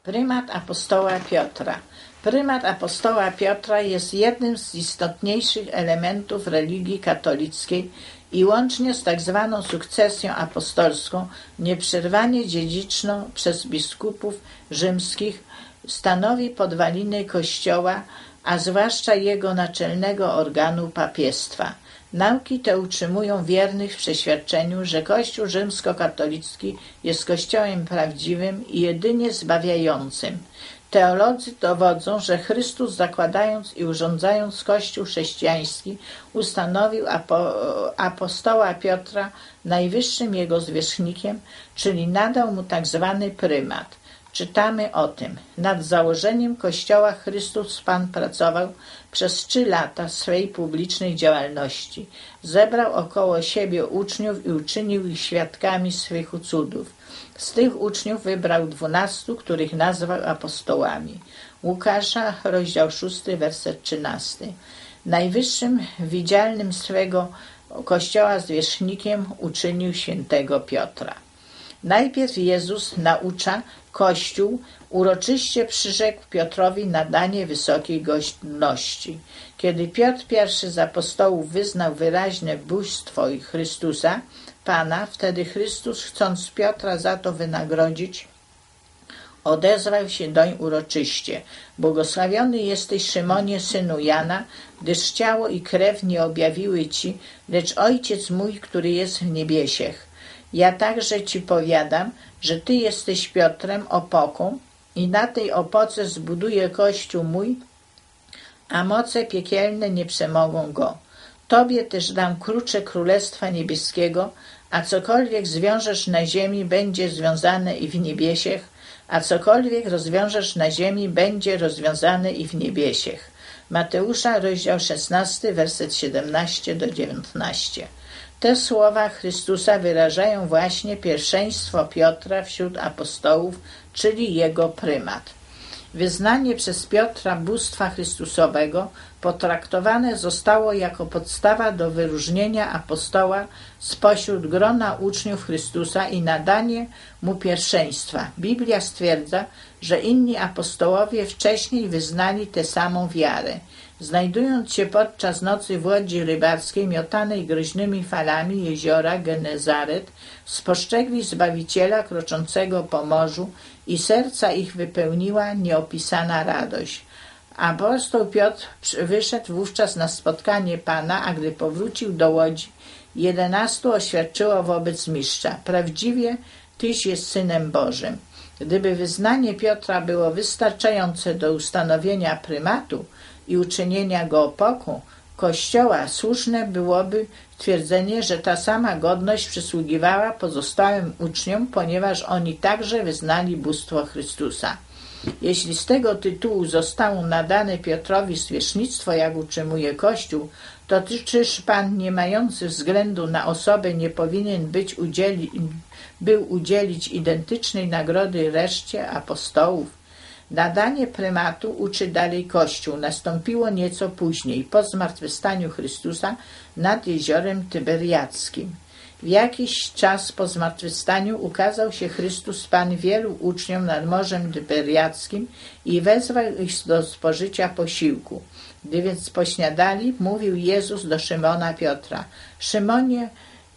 Prymat apostoła Piotra. Prymat apostoła Piotra jest jednym z istotniejszych elementów religii katolickiej i łącznie z tak zwaną sukcesją apostolską, nieprzerwanie dziedziczną przez biskupów rzymskich, stanowi podwaliny Kościoła, a zwłaszcza jego naczelnego organu papiestwa. Nauki te utrzymują wiernych w przeświadczeniu, że Kościół rzymskokatolicki jest Kościołem prawdziwym i jedynie zbawiającym. Teolodzy dowodzą, że Chrystus, zakładając i urządzając Kościół chrześcijański, ustanowił apostoła Piotra najwyższym jego zwierzchnikiem, czyli nadał mu tak zwany prymat. Czytamy o tym. Nad założeniem Kościoła Chrystus Pan pracował przez 3 lata swej publicznej działalności. Zebrał około siebie uczniów i uczynił ich świadkami swych cudów. Z tych uczniów wybrał 12, których nazwał apostołami. Łukasza, rozdział 6, werset 13. Najwyższym widzialnym swego Kościoła zwierzchnikiem uczynił świętego Piotra. Najpierw Jezus naucza Kościół, uroczyście przyrzekł Piotrowi nadanie wysokiej godności. Kiedy Piotr, pierwszy z apostołów, wyznał wyraźne bóstwo i Chrystusa, Pana, wtedy Chrystus, chcąc Piotra za to wynagrodzić, odezwał się doń uroczyście. Błogosławiony jesteś, Szymonie, synu Jana, gdyż ciało i krew nie objawiły ci, lecz Ojciec mój, który jest w niebiesiech. Ja także ci powiadam, że ty jesteś Piotrem, opoką, i na tej opoce zbuduję Kościół mój, a moce piekielne nie przemogą go. Tobie też dam klucze Królestwa Niebieskiego, a cokolwiek zwiążesz na ziemi, będzie związane i w niebiesiech, a cokolwiek rozwiążesz na ziemi, będzie rozwiązane i w niebiesiech. Mateusza, rozdział 16, werset 17-19. Te słowa Chrystusa wyrażają właśnie pierwszeństwo Piotra wśród apostołów, czyli jego prymat. Wyznanie przez Piotra bóstwa Chrystusowego potraktowane zostało jako podstawa do wyróżnienia apostoła spośród grona uczniów Chrystusa i nadanie mu pierwszeństwa. Biblia stwierdza, że inni apostołowie wcześniej wyznali tę samą wiarę. Znajdując się podczas nocy w łodzi rybackiej miotanej groźnymi falami jeziora Genezaret, spostrzegli Zbawiciela kroczącego po morzu i serca ich wypełniła nieopisana radość. Apostoł Piotr wyszedł wówczas na spotkanie Pana, a gdy powrócił do łodzi, 11 oświadczyło wobec mistrza: prawdziwie Tyś jest Synem Bożym. Gdyby wyznanie Piotra było wystarczające do ustanowienia prymatu i uczynienia go opoką Kościoła, słuszne byłoby twierdzenie, że ta sama godność przysługiwała pozostałym uczniom, ponieważ oni także wyznali bóstwo Chrystusa. Jeśli z tego tytułu zostało nadane Piotrowi zwierzchnictwo, jak utrzymuje Kościół, to czyż Pan, nie mający względu na osobę, nie powinien był udzielić identycznej nagrody reszcie apostołów? Nadanie prymatu, uczy dalej Kościół, nastąpiło nieco później, po zmartwychwstaniu Chrystusa nad jeziorem Tyberiackim. W jakiś czas po zmartwychwstaniu ukazał się Chrystus Pan wielu uczniom nad Morzem Tyberiackim i wezwał ich do spożycia posiłku. Gdy więc pośniadali, mówił Jezus do Szymona Piotra: Szymonie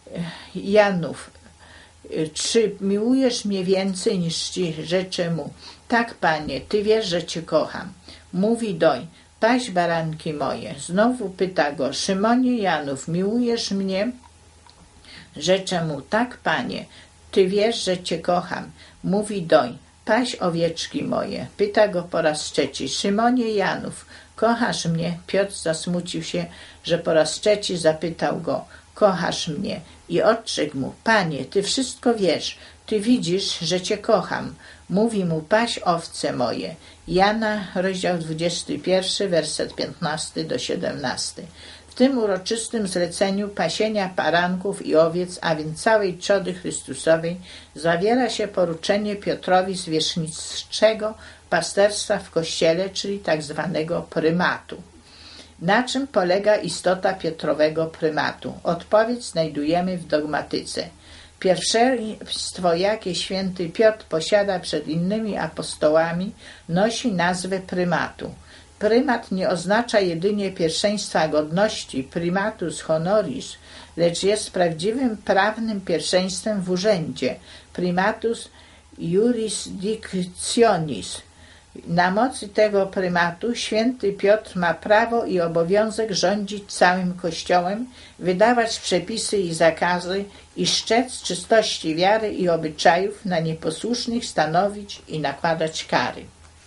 Janów, czy miłujesz mnie więcej niż ci rzeczę mu? Tak, Panie, Ty wiesz, że Cię kocham. Mówi doń: paś baranki moje. Znowu pyta go: Szymonie Janów, miłujesz mnie? Rzeczę mu: tak, Panie, Ty wiesz, że Cię kocham. Mówi doń: paś owieczki moje. Pyta go po raz trzeci: Szymonie Janów, kochasz mnie? Piotr zasmucił się, że po raz trzeci zapytał go: kochasz mnie? I odrzekł mu: Panie, Ty wszystko wiesz, Ty widzisz, że Cię kocham. Mówi mu: paś owce moje. Jana, rozdział 21, werset 15-17. W tym uroczystym zleceniu pasienia baranków i owiec, a więc całej trzody Chrystusowej, zawiera się poruczenie Piotrowi zwierzchniczego pasterstwa w Kościele, czyli tak zwanego prymatu. Na czym polega istota Piotrowego prymatu? Odpowiedź znajdujemy w dogmatyce. Pierwszeństwo, jakie święty Piotr posiada przed innymi apostołami, nosi nazwę prymatu. Prymat nie oznacza jedynie pierwszeństwa godności, primatus honoris, lecz jest prawdziwym prawnym pierwszeństwem w urzędzie, primatus jurisdictionis. Na mocy tego prymatu święty Piotr ma prawo i obowiązek rządzić całym Kościołem, wydawać przepisy i zakazy i szczec czystości wiary i obyczajów, na nieposłusznych stanowić i nakładać kary.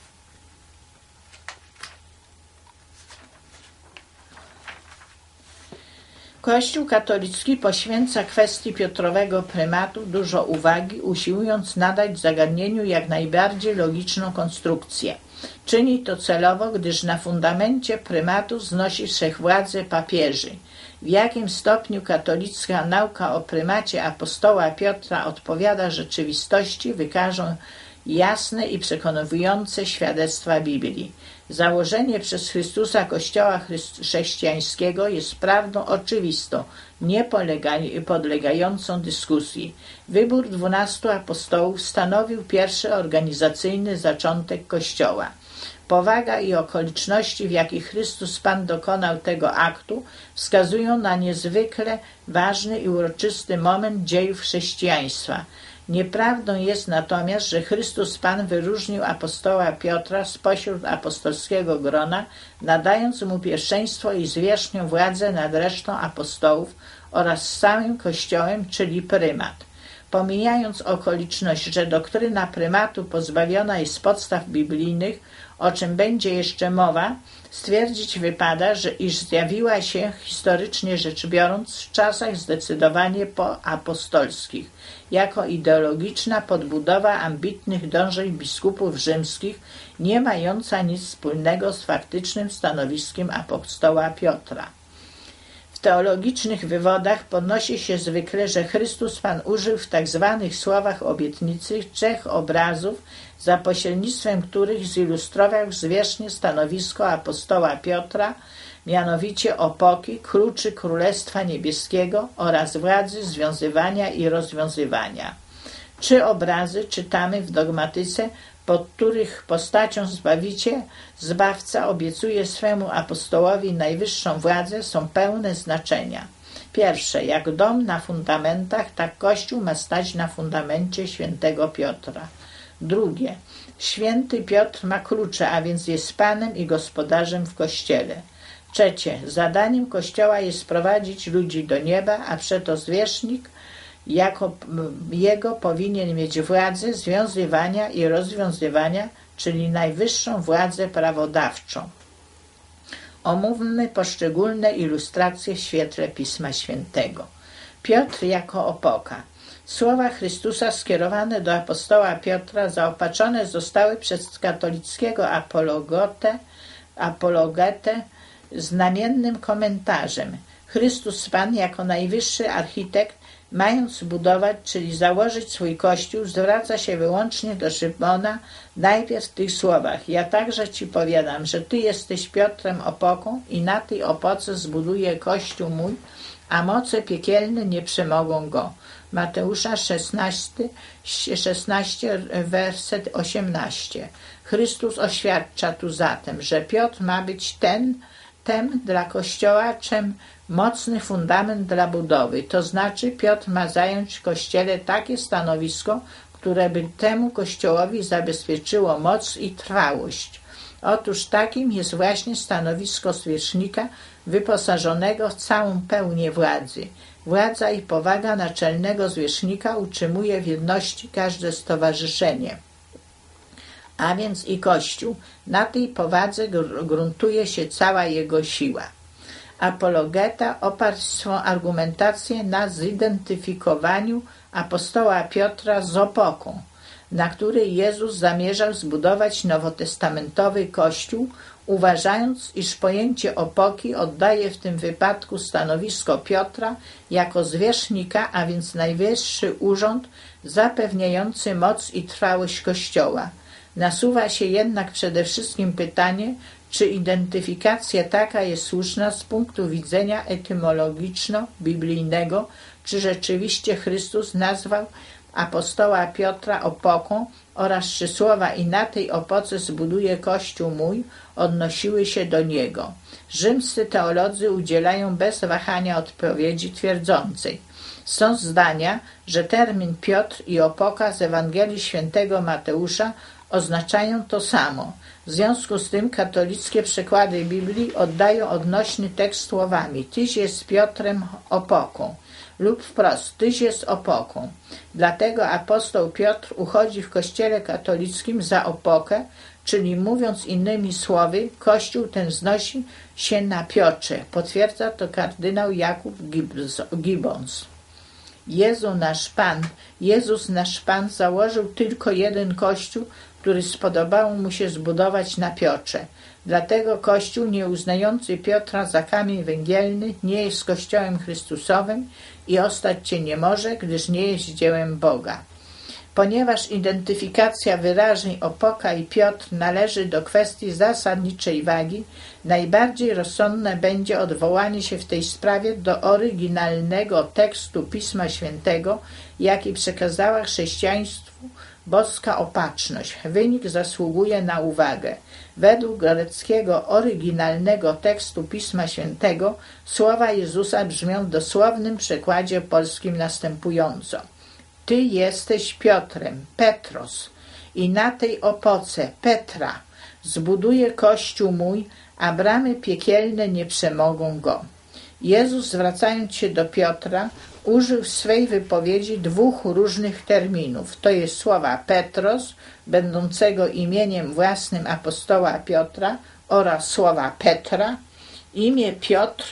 Kościół katolicki poświęca kwestii Piotrowego prymatu dużo uwagi, usiłując nadać zagadnieniu jak najbardziej logiczną konstrukcję. Czyni to celowo, gdyż na fundamencie prymatu znosi wszechwładzę papieży. W jakim stopniu katolicka nauka o prymacie apostoła Piotra odpowiada rzeczywistości, wykażą jasne i przekonujące świadectwa Biblii. Założenie przez Chrystusa Kościoła chrześcijańskiego jest prawdą oczywistą, nie podlegającą dyskusji. Wybór 12 apostołów stanowił pierwszy organizacyjny zaczątek Kościoła. Powaga i okoliczności, w jakich Chrystus Pan dokonał tego aktu, wskazują na niezwykle ważny i uroczysty moment dziejów chrześcijaństwa. Nieprawdą jest natomiast, że Chrystus Pan wyróżnił apostoła Piotra spośród apostolskiego grona, nadając mu pierwszeństwo i zwierzchnią władzę nad resztą apostołów oraz całym Kościołem, czyli prymat. Pomijając okoliczność, że doktryna prymatu pozbawiona jest podstaw biblijnych, o czym będzie jeszcze mowa, stwierdzić wypada, iż zjawiła się, historycznie rzecz biorąc, w czasach zdecydowanie poapostolskich, jako ideologiczna podbudowa ambitnych dążeń biskupów rzymskich, nie mająca nic wspólnego z faktycznym stanowiskiem apostoła Piotra. W teologicznych wywodach podnosi się zwykle, że Chrystus Pan użył w tzw. słowach obietnicy 3 obrazów, za pośrednictwem których zilustrował zwierzchnie stanowisko apostoła Piotra, mianowicie opoki, kluczy Królestwa Niebieskiego oraz władzy związywania i rozwiązywania. 3 obrazy czytamy w dogmatyce, pod których postacią Zbawca obiecuje swemu apostołowi najwyższą władzę, są pełne znaczenia. Pierwsze, jak dom na fundamentach, tak Kościół ma stać na fundamencie świętego Piotra. Drugie, święty Piotr ma klucze, a więc jest Panem i gospodarzem w Kościele. Trzecie, zadaniem Kościoła jest prowadzić ludzi do nieba, a przeto zwierzchnik jako jego powinien mieć władzę związywania i rozwiązywania, czyli najwyższą władzę prawodawczą. Omówmy poszczególne ilustracje w świetle Pisma Świętego. Piotr jako opoka. Słowa Chrystusa skierowane do apostoła Piotra zaopatrzone zostały przez katolickiego apologetę znamiennym komentarzem. Chrystus Pan jako najwyższy architekt, mając zbudować, czyli założyć swój Kościół, zwraca się wyłącznie do Szymona najpierw w tych słowach: ja także ci powiadam, że ty jesteś Piotrem opoką i na tej opoce zbuduję Kościół mój, a moce piekielne nie przemogą go. Mateusza 16, werset 18. Chrystus oświadcza tu zatem, że Piotr ma być tem dla Kościoła, czym mocny fundament dla budowy. To znaczy Piotr ma zająć w Kościele takie stanowisko, które by temu Kościołowi zabezpieczyło moc i trwałość. Otóż takim jest właśnie stanowisko zwierzchnika wyposażonego w całą pełnię władzy. Władza i powaga naczelnego zwierzchnika utrzymuje w jedności każde stowarzyszenie, a więc i Kościół. Na tej powadze gruntuje się cała jego siła. Apologeta oparł swą argumentację na zidentyfikowaniu apostoła Piotra z opoką, na której Jezus zamierzał zbudować nowotestamentowy Kościół, uważając, iż pojęcie opoki oddaje w tym wypadku stanowisko Piotra jako zwierzchnika, a więc najwyższy urząd zapewniający moc i trwałość Kościoła. Nasuwa się jednak przede wszystkim pytanie, czy identyfikacja taka jest słuszna z punktu widzenia etymologiczno-biblijnego, czy rzeczywiście Chrystus nazwał apostoła Piotra opoką oraz czy słowa „i na tej opoce zbuduję Kościół mój” odnosiły się do niego. Rzymscy teolodzy udzielają bez wahania odpowiedzi twierdzącej. Są zdania, że termin Piotr i opoka z Ewangelii Świętego Mateusza oznaczają to samo. W związku z tym katolickie przekłady Biblii oddają odnośny tekst słowami „Tyś jest Piotrem opoką” lub wprost „Tyś jest opoką”. Dlatego apostoł Piotr uchodzi w Kościele katolickim za opokę, czyli mówiąc innymi słowy, Kościół ten wznosi się na Piotrze. Potwierdza to kardynał Jakub Gibbons. Jezus nasz Pan założył tylko jeden Kościół, który spodobało mu się zbudować na Piotrze. Dlatego Kościół nieuznający Piotra za kamień węgielny nie jest Kościołem Chrystusowym i ostać się nie może, gdyż nie jest dziełem Boga. Ponieważ identyfikacja wyrażeń opoka i Piotr należy do kwestii zasadniczej wagi, najbardziej rozsądne będzie odwołanie się w tej sprawie do oryginalnego tekstu Pisma Świętego, jaki przekazała chrześcijaństwu boska opatrzność. Wynik zasługuje na uwagę. Według greckiego oryginalnego tekstu Pisma Świętego słowa Jezusa brzmią w dosłownym przekładzie polskim następująco: Ty jesteś Piotrem, Petros, i na tej opoce, Petra, zbuduję Kościół mój, a bramy piekielne nie przemogą go. Jezus, zwracając się do Piotra, użył w swej wypowiedzi dwóch różnych terminów. To jest słowa Petros, będącego imieniem własnym apostoła Piotra, oraz słowa Petra. Imię Piotr,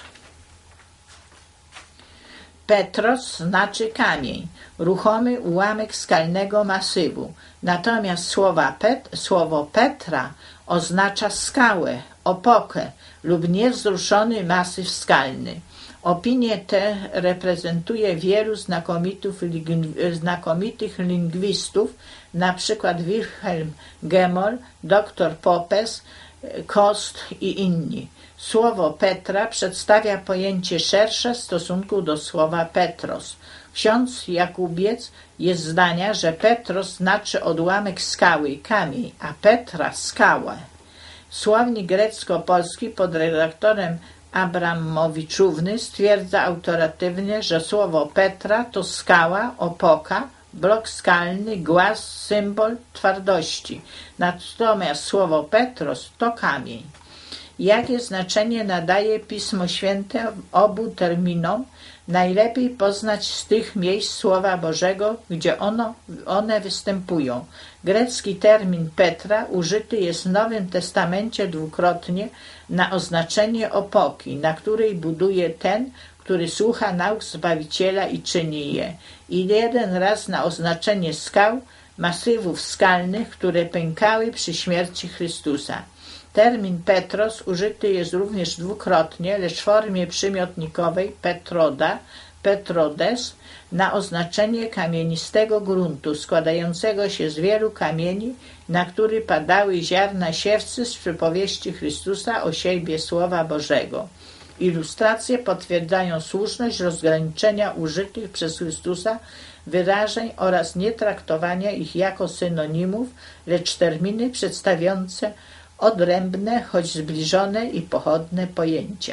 Petros, znaczy kamień, ruchomy ułamek skalnego masywu. Natomiast słowo Petra oznacza skałę, opokę lub niewzruszony masyw skalny. Opinie te reprezentuje wielu znakomitych lingwistów, na przykład Wilhelm Gemmel, dr Popes, Kost i inni. Słowo Petra przedstawia pojęcie szersze w stosunku do słowa Petros. Ksiądz Jakubiec jest zdania, że Petros znaczy odłamek skały, kamień, a Petra skałę. Słownik grecko-polski pod redaktorem Abramowiczówny stwierdza autoratywnie, że słowo Petra to skała, opoka, blok skalny, głaz, symbol twardości. Natomiast słowo Petros to kamień. Jakie znaczenie nadaje Pismo Święte obu terminom? Najlepiej poznać z tych miejsc Słowa Bożego, gdzie one występują. Grecki termin Petra użyty jest w Nowym Testamencie dwukrotnie na oznaczenie opoki, na której buduje ten, który słucha nauk Zbawiciela i czyni je, i jeden raz na oznaczenie skał, masywów skalnych, które pękały przy śmierci Chrystusa. Termin Petros użyty jest również dwukrotnie, lecz w formie przymiotnikowej Petroda, Petrodes, na oznaczenie kamienistego gruntu składającego się z wielu kamieni, na który padały ziarna siewcy z przypowieści Chrystusa o siejbie Słowa Bożego. Ilustracje potwierdzają słuszność rozgraniczenia użytych przez Chrystusa wyrażeń oraz nietraktowania ich jako synonimów, lecz terminy przedstawiające odrębne, choć zbliżone i pochodne pojęcia.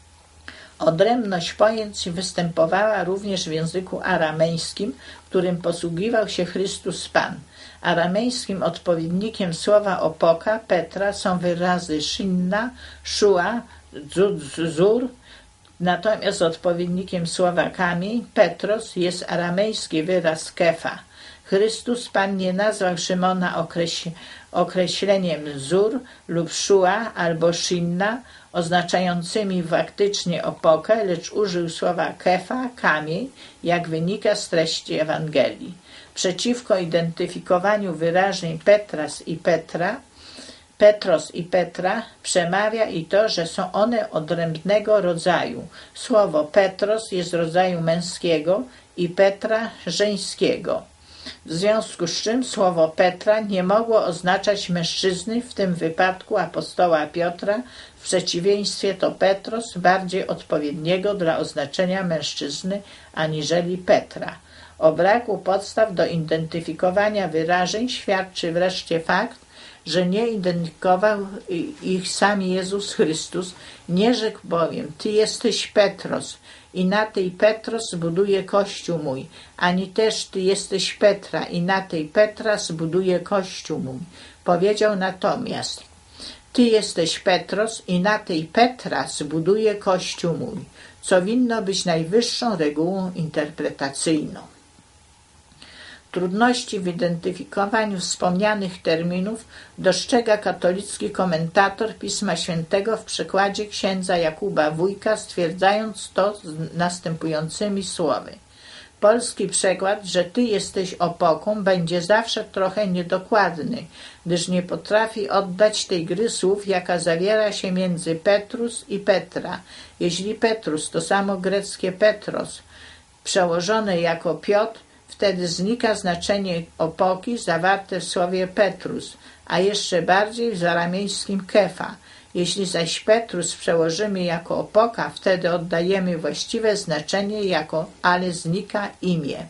Odrębność pojęć występowała również w języku aramejskim, którym posługiwał się Chrystus Pan. Aramejskim odpowiednikiem słowa opoka, Petra, są wyrazy shinna, shua, zur, natomiast odpowiednikiem słowa kamień, Petros, jest aramejski wyraz kefa. Chrystus Pan nie nazwał Szymona określeniem zur lub szua albo shinna, oznaczającymi faktycznie opokę, lecz użył słowa kefa, kamień, jak wynika z treści Ewangelii. Przeciwko identyfikowaniu wyrażeń Petros i Petra przemawia i to, że są one odrębnego rodzaju. Słowo Petros jest rodzaju męskiego i Petra żeńskiego. W związku z czym słowo Petra nie mogło oznaczać mężczyzny, w tym wypadku apostoła Piotra, w przeciwieństwie do Petros, bardziej odpowiedniego dla oznaczenia mężczyzny aniżeli Petra. O braku podstaw do identyfikowania wyrażeń świadczy wreszcie fakt, że nie identyfikował ich sam Jezus Chrystus, nie rzekł bowiem: Ty jesteś Petros i na tej Petros zbuduję Kościół mój, ani też Ty jesteś Petra i na tej Petra zbuduję Kościół mój. Powiedział natomiast: Ty jesteś Petros i na tej Petra zbuduję Kościół mój, co winno być najwyższą regułą interpretacyjną. Trudności w identyfikowaniu wspomnianych terminów dostrzega katolicki komentator Pisma Świętego w przekładzie księdza Jakuba Wójka, stwierdzając to następującymi słowy. Polski przekład, że Ty jesteś opoką, będzie zawsze trochę niedokładny, gdyż nie potrafi oddać tej gry słów, jaka zawiera się między Petrus i Petra. Jeśli Petrus to samo greckie Petros, przełożone jako Piotr, wtedy znika znaczenie opoki zawarte w słowie Petrus, a jeszcze bardziej w aramejskim kefa. Jeśli zaś Petrus przełożymy jako opoka, wtedy oddajemy właściwe znaczenie ale znika imię.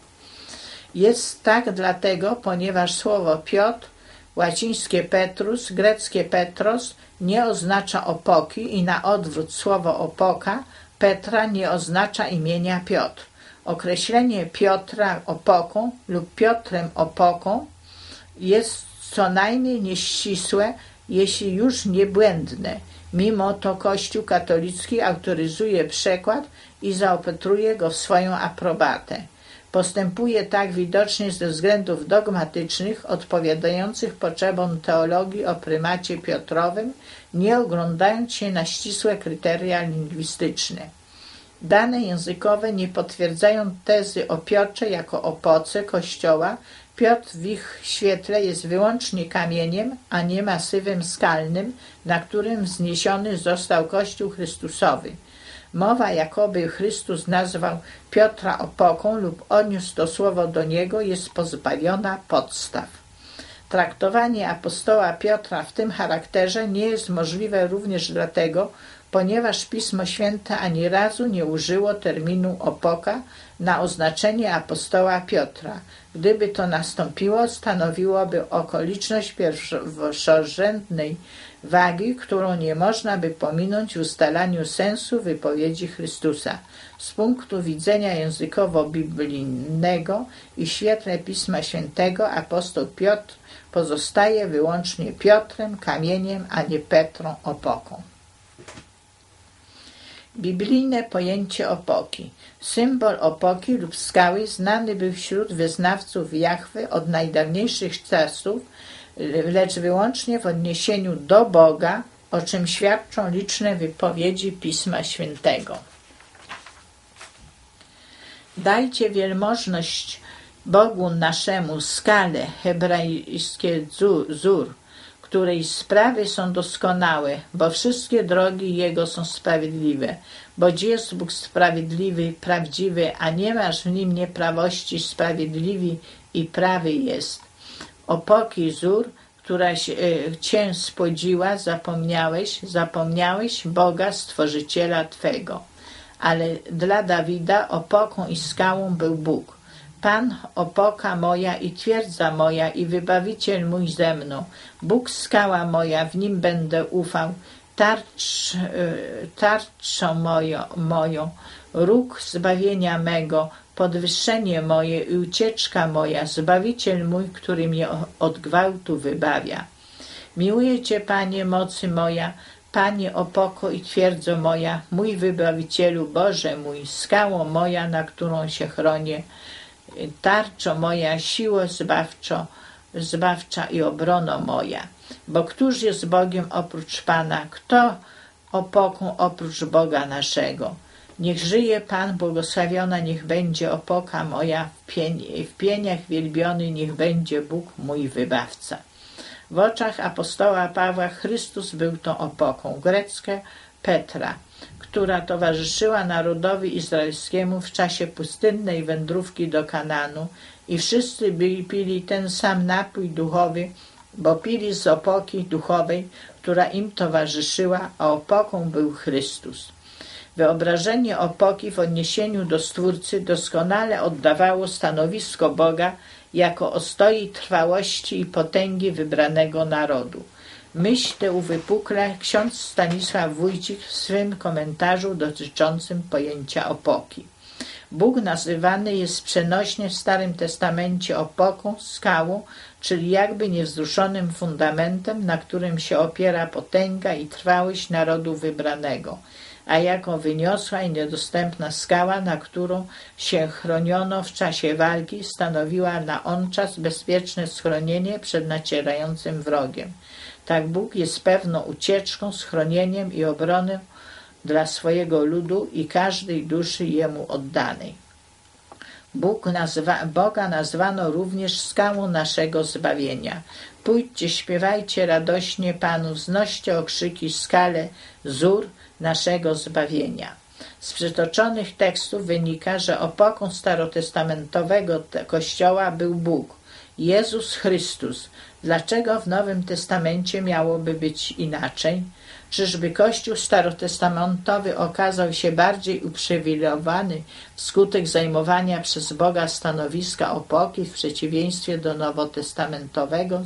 Jest tak dlatego, ponieważ słowo Piotr, łacińskie Petrus, greckie Petros, nie oznacza opoki i na odwrót słowo opoka, Petra, nie oznacza imienia Piotr. Określenie Piotra opoką lub Piotrem opoką jest co najmniej nieścisłe, jeśli już nie błędne. Mimo to Kościół katolicki autoryzuje przekład i zaopatruje go w swoją aprobatę. Postępuje tak widocznie ze względów dogmatycznych, odpowiadających potrzebom teologii o prymacie Piotrowym, nie oglądając się na ścisłe kryteria lingwistyczne. Dane językowe nie potwierdzają tezy o Piotrze jako opoce Kościoła. Piotr w ich świetle jest wyłącznie kamieniem, a nie masywem skalnym, na którym wzniesiony został Kościół Chrystusowy. Mowa, jakoby Chrystus nazwał Piotra opoką lub odniósł to słowo do niego, jest pozbawiona podstaw. Traktowanie apostoła Piotra w tym charakterze nie jest możliwe również dlatego, ponieważ Pismo Święte ani razu nie użyło terminu opoka na oznaczenie apostoła Piotra. Gdyby to nastąpiło, stanowiłoby okoliczność pierwszorzędnej wagi, którą nie można by pominąć w ustalaniu sensu wypowiedzi Chrystusa. Z punktu widzenia językowo-biblijnego i w świetle Pisma Świętego apostoł Piotr pozostaje wyłącznie Piotrem, kamieniem, a nie Petrą, opoką. Biblijne pojęcie opoki. Symbol opoki lub skały znany był wśród wyznawców Jahwe od najdawniejszych czasów, lecz wyłącznie w odniesieniu do Boga, o czym świadczą liczne wypowiedzi Pisma Świętego. Dajcie wielmożność Bogu naszemu skalę, hebrajskie zur, której sprawy są doskonałe, bo wszystkie drogi Jego są sprawiedliwe. Bo jest Bóg sprawiedliwy, prawdziwy, a nie masz w Nim nieprawości, sprawiedliwy i prawy jest. Opoki zur, która Cię spłodziła, zapomniałeś Boga, Stworzyciela Twego. Ale dla Dawida opoką i skałą był Bóg. Pan, opoka moja i twierdza moja i wybawiciel mój ze mną. Bóg, skała moja, w Nim będę ufał. Tarczą moją, róg zbawienia mego, podwyższenie moje i ucieczka moja, Zbawiciel mój, który mnie od gwałtu wybawia. Miłuję Cię, Panie, mocy moja, Panie, opoko i twierdzo moja, mój Wybawicielu, Boże mój, skało moja, na którą się chronię, tarczo moja, siło zbawcza i obrono moja. Bo któż jest Bogiem oprócz Pana? Kto opoką oprócz Boga naszego? Niech żyje Pan, błogosławiona niech będzie opoka moja, w pieniach wielbiony niech będzie Bóg mój wybawca. W oczach apostoła Pawła Chrystus był tą opoką. Grecka Petra, która towarzyszyła narodowi izraelskiemu w czasie pustynnej wędrówki do Kananu, i wszyscy pili ten sam napój duchowy, bo pili z opoki duchowej, która im towarzyszyła, a opoką był Chrystus. Wyobrażenie opoki w odniesieniu do Stwórcy doskonale oddawało stanowisko Boga jako ostoi trwałości i potęgi wybranego narodu. Myśl tę uwypukla ksiądz Stanisław Wójcik w swym komentarzu dotyczącym pojęcia opoki. Bóg nazywany jest przenośnie w Starym Testamencie opoką, skałą, czyli jakby niewzruszonym fundamentem, na którym się opiera potęga i trwałość narodu wybranego, a jako wyniosła i niedostępna skała, na którą się chroniono w czasie walki, stanowiła na on czas bezpieczne schronienie przed nacierającym wrogiem. Tak Bóg jest pewną ucieczką, schronieniem i obroną dla swojego ludu i każdej duszy Jemu oddanej. Boga nazwano również skałą naszego zbawienia. Pójdźcie, śpiewajcie radośnie Panu, wznoście okrzyki skale Zur naszego zbawienia. Z przytoczonych tekstów wynika, że opoką starotestamentowego Kościoła był Bóg, Jezus Chrystus. Dlaczego w Nowym Testamencie miałoby być inaczej? Czyżby Kościół starotestamentowy okazał się bardziej uprzywilejowany wskutek zajmowania przez Boga stanowiska opoki w przeciwieństwie do nowotestamentowego,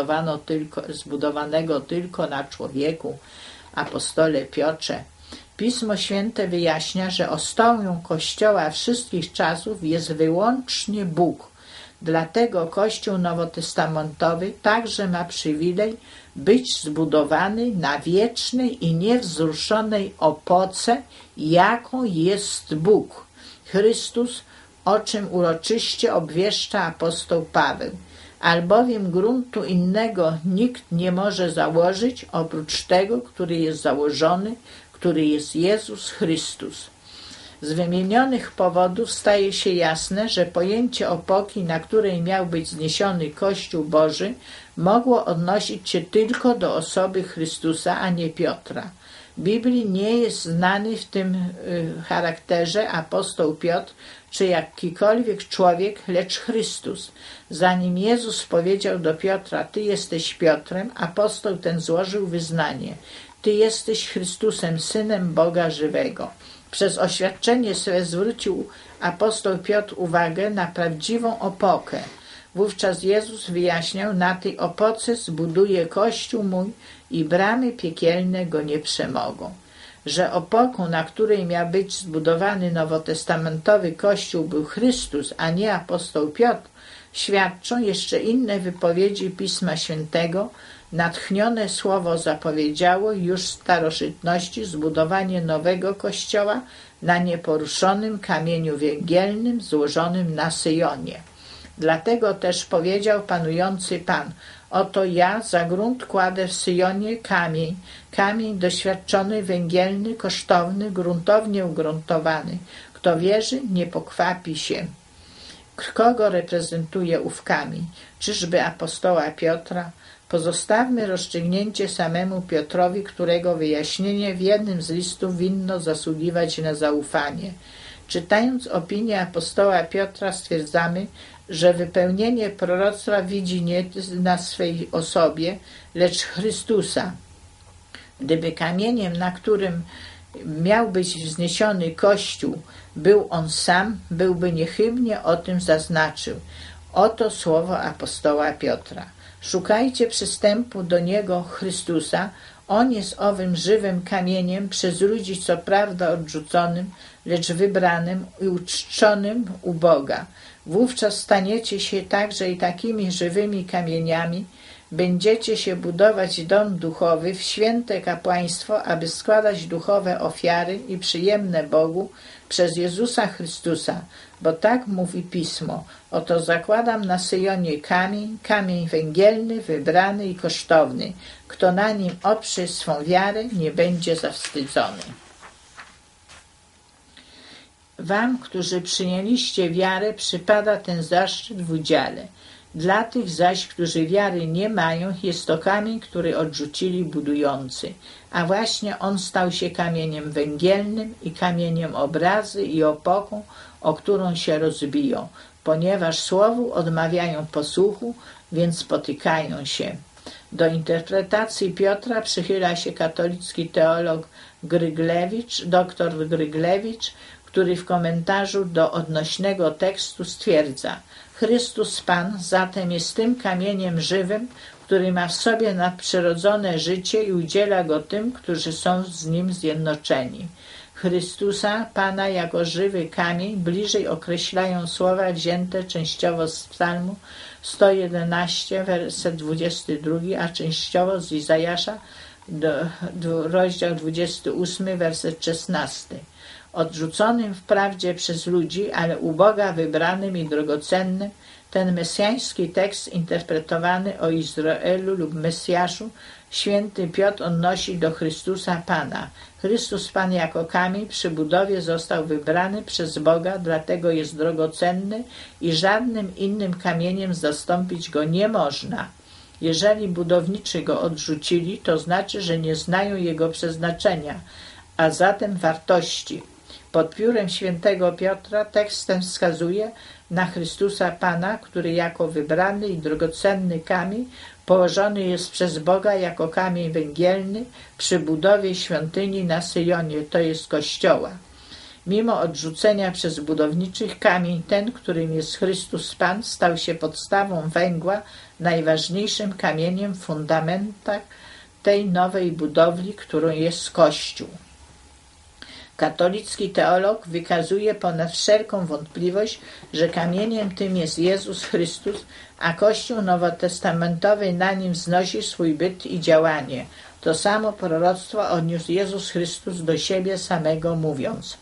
zbudowanego tylko na człowieku, apostole Piotrze? Pismo Święte wyjaśnia, że ostoją Kościoła wszystkich czasów jest wyłącznie Bóg. Dlatego Kościół nowotestamentowy także ma przywilej być zbudowany na wiecznej i niewzruszonej opoce, jaką jest Bóg, Chrystus, o czym uroczyście obwieszcza apostoł Paweł. Albowiem gruntu innego nikt nie może założyć, oprócz tego, który jest założony, który jest Jezus Chrystus. Z wymienionych powodów staje się jasne, że pojęcie opoki, na której miał być zniesiony Kościół Boży, mogło odnosić się tylko do osoby Chrystusa, a nie Piotra. Biblii nie jest znany w tym charakterze apostoł Piotr, czy jakikolwiek człowiek, lecz Chrystus. Zanim Jezus powiedział do Piotra: Ty jesteś Piotrem, apostoł ten złożył wyznanie: Ty jesteś Chrystusem, Synem Boga żywego. Przez oświadczenie swe zwrócił apostoł Piotr uwagę na prawdziwą opokę. Wówczas Jezus wyjaśniał: Na tej opoce zbuduję Kościół mój i bramy piekielne go nie przemogą. Że opoką, na której miał być zbudowany nowotestamentowy Kościół, był Chrystus, a nie apostoł Piotr, świadczą jeszcze inne wypowiedzi Pisma Świętego. Natchnione słowo zapowiedziało już w starożytności zbudowanie nowego Kościoła na nieporuszonym kamieniu węgielnym złożonym na Syjonie. Dlatego też powiedział panujący Pan: Oto ja za grunt kładę w Syjonie kamień doświadczony, węgielny, kosztowny, gruntownie ugruntowany. Kto wierzy, nie pokwapi się. Kogo reprezentuje ów kamień? Czyżby apostoła Piotra? Pozostawmy rozstrzygnięcie samemu Piotrowi, którego wyjaśnienie w jednym z listów winno zasługiwać na zaufanie. Czytając opinię apostoła Piotra, stwierdzamy, że wypełnienie proroctwa widzi nie na swej osobie, lecz Chrystusa. Gdyby kamieniem, na którym miał być wzniesiony Kościół, był on sam, byłby niechybnie o tym zaznaczył. Oto słowo apostoła Piotra. Szukajcie przystępu do Niego, Chrystusa. On jest owym żywym kamieniem, przez ludzi co prawda odrzuconym, lecz wybranym i uczczonym u Boga. Wówczas staniecie się także i takimi żywymi kamieniami, będziecie się budować dom duchowy w święte kapłaństwo, aby składać duchowe ofiary i przyjemne Bogu przez Jezusa Chrystusa, bo tak mówi Pismo: Oto zakładam na Syjonie kamień węgielny, wybrany i kosztowny. Kto na nim oprze swą wiarę, nie będzie zawstydzony. Wam, którzy przyjęliście wiarę, przypada ten zaszczyt w udziale. Dla tych zaś, którzy wiary nie mają, jest to kamień, który odrzucili budujący, a właśnie on stał się kamieniem węgielnym i kamieniem obrazy i opoką, o którą się rozbiją. ponieważ słowu odmawiają posłuchu, więc spotykają się. Do interpretacji Piotra przychyla się katolicki teolog dr Gryglewicz, który w komentarzu do odnośnego tekstu stwierdza: Chrystus Pan zatem jest tym kamieniem żywym, który ma w sobie nadprzyrodzone życie i udziela go tym, którzy są z nim zjednoczeni. Chrystusa Pana jako żywy kamień bliżej określają słowa wzięte częściowo z Psalmu 111, werset 22, a częściowo z Izajasza, rozdział 28, werset 16. Odrzuconym wprawdzie przez ludzi, ale u Boga wybranym i drogocennym, ten mesjański tekst interpretowany o Izraelu lub Mesjaszu święty Piotr odnosi do Chrystusa Pana. Chrystus Pan jako kamień przy budowie został wybrany przez Boga, dlatego jest drogocenny i żadnym innym kamieniem zastąpić go nie można. Jeżeli budowniczy go odrzucili, to znaczy, że nie znają jego przeznaczenia, a zatem wartości. Pod piórem świętego Piotra tekst ten wskazuje na Chrystusa Pana, który jako wybrany i drogocenny kamień położony jest przez Boga jako kamień węgielny przy budowie świątyni na Syjonie, to jest Kościoła. Mimo odrzucenia przez budowniczych, kamień ten, którym jest Chrystus Pan, stał się podstawą węgła, najważniejszym kamieniem w fundamentach tej nowej budowli, którą jest Kościół. Katolicki teolog wykazuje ponad wszelką wątpliwość, że kamieniem tym jest Jezus Chrystus, a Kościół nowotestamentowy na nim wznosi swój byt i działanie. To samo proroctwo odniósł Jezus Chrystus do siebie samego, mówiąc: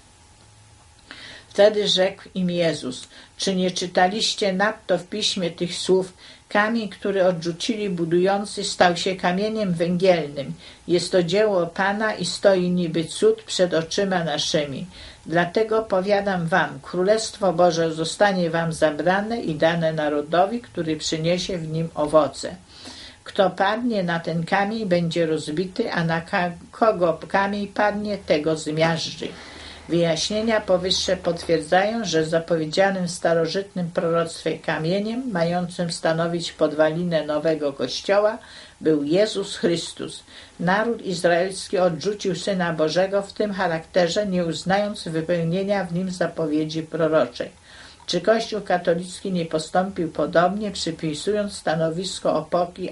Wtedy rzekł im Jezus: czy nie czytaliście nadto w piśmie tych słów? Kamień, który odrzucili budujący, stał się kamieniem węgielnym. Jest to dzieło Pana i stoi niby cud przed oczyma naszymi. Dlatego powiadam wam, Królestwo Boże zostanie wam zabrane i dane narodowi, który przyniesie w nim owoce. Kto padnie na ten kamień, będzie rozbity, a na kogo kamień padnie, tego zmiażdży. Wyjaśnienia powyższe potwierdzają, że zapowiedzianym w starożytnym proroctwie kamieniem, mającym stanowić podwalinę nowego Kościoła, był Jezus Chrystus. Naród izraelski odrzucił Syna Bożego w tym charakterze, nie uznając wypełnienia w nim zapowiedzi proroczej. Czy Kościół katolicki nie postąpił podobnie, przypisując stanowisko opoki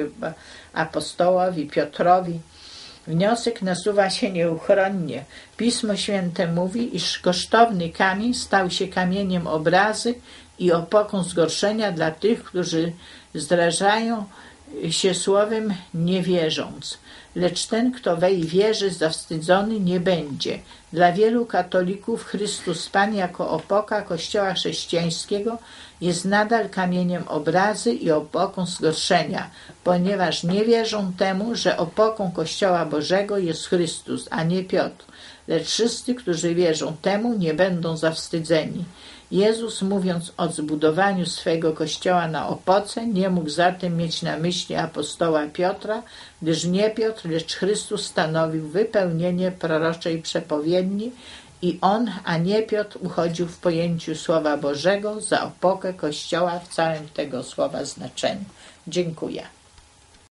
apostołowi Piotrowi? Wniosek nasuwa się nieuchronnie. Pismo Święte mówi, iż kosztowny kamień stał się kamieniem obrazy i opoką zgorszenia dla tych, którzy zdrażają się słowem nie wierząc. Lecz ten, kto wej wierzy, zawstydzony nie będzie. Dla wielu katolików Chrystus Pan jako opoka Kościoła chrześcijańskiego jest nadal kamieniem obrazy i opoką zgorszenia, ponieważ nie wierzą temu, że opoką Kościoła Bożego jest Chrystus, a nie Piotr. Lecz wszyscy, którzy wierzą temu, nie będą zawstydzeni. Jezus, mówiąc o zbudowaniu swego Kościoła na opoce, nie mógł zatem mieć na myśli apostoła Piotra, gdyż nie Piotr, lecz Chrystus stanowił wypełnienie proroczej przepowiedni i on, a nie Piotr, uchodził w pojęciu Słowa Bożego za opokę Kościoła w całym tego słowa znaczeniu. Dziękuję.